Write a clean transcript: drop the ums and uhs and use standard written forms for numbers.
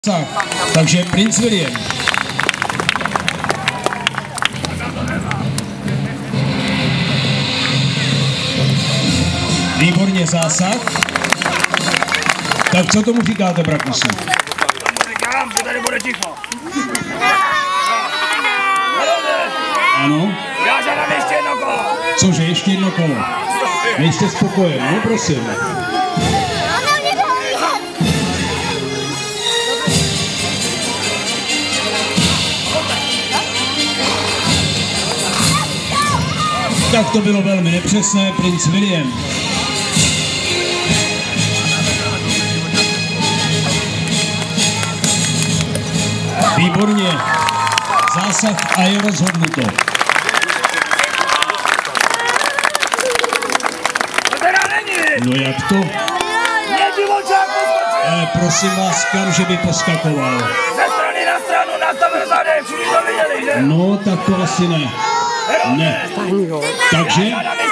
Takže princ William. Výborně zásah. Tak co tomu říkáte, Brakusu? Říkám, že tady bude ticho. Ano. Já žádám ještě jedno kolo. Cože, ještě jedno kolo? Nejste spokojen, no prosím. Tak to bylo velmi nepřesné, princ William. Výborně. Zásah a je rozhodnuto. To teda není. No jak to? Mě divočák poskočil. Ale prosím vás, kam, že by poskakoval? Ze strany na stranu nastavil zadek, všichni to viděli, že? No, tak to asi ne. Ne. Takže?